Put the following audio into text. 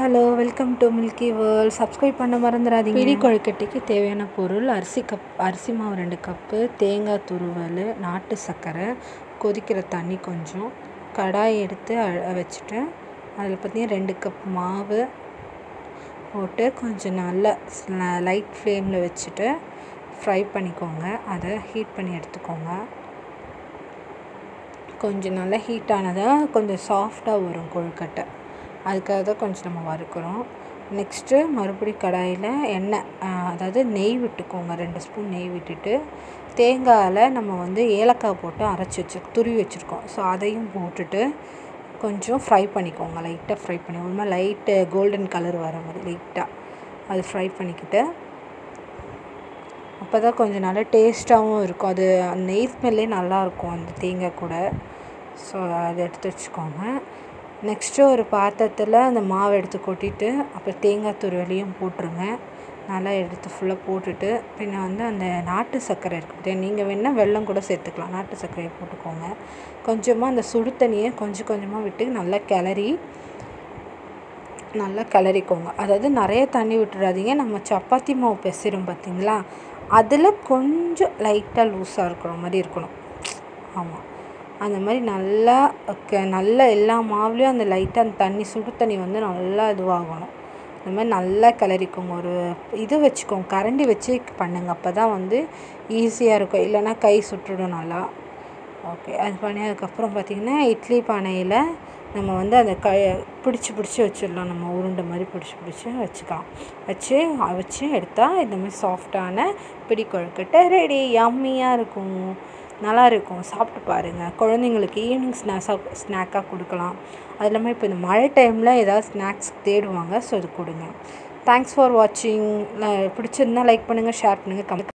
Hello welcome to milky world. Subscribe பண்ண மறந்துடாதீங்க. பிடி கொழுக்கட்டைக்கு தேவையான பொருள்: அரிசி மாவு 2 கப்பு, தேங்காய் துருவல், நாட்டு சர்க்கரை, கொதிக்கிற தண்ணி கொஞ்சம், கடாய் எடுத்து வச்சுட்டு அதில் பார்த்தீங்கன்னா 2 கப் மாவு போட்டு கொஞ்சம் நல்லா லைட் ஃப்ளேமில் வச்சுட்டு ஃப்ரை பண்ணிக்கோங்க. அதை ஹீட் பண்ணி எடுத்துக்கோங்க. கொஞ்சம் நல்லா ஹீட் ஆனதாக கொஞ்சம் சாஃப்டாக வரும் கொழுக்கட்டை. அதுக்காக தான் கொஞ்சம் நம்ம வறுக்கிறோம். நெக்ஸ்ட்டு மறுபடியும் கடாயில் எண்ணெய், அதாவது நெய் விட்டுக்கோங்க. 2 ஸ்பூன் நெய் விட்டுட்டு தேங்காயில் நம்ம ஏலக்காய் போட்டு துருவி வச்சுருக்கோம். ஸோ அதையும் போட்டுட்டு கொஞ்சம் ஃப்ரை பண்ணிக்கோங்க. லைட்டாக ஃப்ரை பண்ணி ஒரு மாதிரி லைட்டு கோல்டன் கலர் வர மாதிரி லைட்டாக அது ஃப்ரை பண்ணிக்கிட்டு, அப்போ தான் கொஞ்சம் நல்லா டேஸ்ட்டாகவும் இருக்கும். அது நெய் ஸ்மெல்லே நல்லாயிருக்கும் அந்த தேங்காய் கூட. ஸோ அதை எடுத்து வச்சுக்கோங்க. நெக்ஸ்ட்டு ஒரு பாத்திரத்தில் அந்த மாவை எடுத்து கொட்டிட்டு அப்புறம் தேங்காய் துருவலையும் போட்டுருங்க. நல்லா எடுத்து ஃபுல்லாக போட்டுட்டு பின்ன அந்த நாட்டு சர்க்கரை இருக்குது, நீங்கள் வேணால் வெல்லம் கூட சேர்த்துக்கலாம். நாட்டு சர்க்கரையை போட்டுக்கோங்க. கொஞ்சமாக அந்த சுடு தண்ணியை கொஞ்சம் கொஞ்சமாக விட்டு நல்லா கிளறிக்கோங்க. அதாவது நிறைய தண்ணி விட்டுறாதீங்க. நம்ம சப்பாத்தி மாவு பிசைறோம் பார்த்திங்களா, அதில் கொஞ்சம் லைட்டாக லூஸாக இருக்கிற மாதிரி இருக்கணும். ஆமாம், அந்த மாதிரி நல்லா எல்லா மாவுலேயும் அந்த லைட்டாக அந்த தண்ணி சுடு தண்ணி நல்லா இதுவாகணும். அந்த மாதிரி நல்லா கிளறிக்கோங்க. ஒரு இது வச்சுக்கோங்க, கரண்டி வச்சு பண்ணுங்கள். அப்போ தான் ஈஸியாக இருக்கும், இல்லைன்னா கை சுட்டுடும் நல்லா. ஓகே, அது பண்ணதுக்கப்புறம் பார்த்திங்கன்னா இட்லி பானையில் நம்ம அதை பிடிச்சி வச்சிடலாம். நம்ம உருண்டை மாதிரி பிடிச்சி வச்சுக்கலாம். வச்சு எடுத்தால் இந்த மாதிரி சாஃப்டான பிடி கொழுக்கட்டை ரெடி. யம்மியாக இருக்கும், நல்லா இருக்கும். சாப்பிட்டு பாருங்கள். குழந்தைங்களுக்கு ஈவினிங் ஸ்நாக்காக கொடுக்கலாம். அது இல்லாமல் இப்போ இந்த மழை டைமில் ஏதாவது ஸ்நாக்ஸ் தேடுவாங்க. ஸோ இது கொடுங்க. தேங்க்ஸ் ஃபார் வாட்சிங். பிடிச்சிருந்தால் லைக் பண்ணுங்கள், ஷேர் பண்ணுங்கள், கமெண்ட்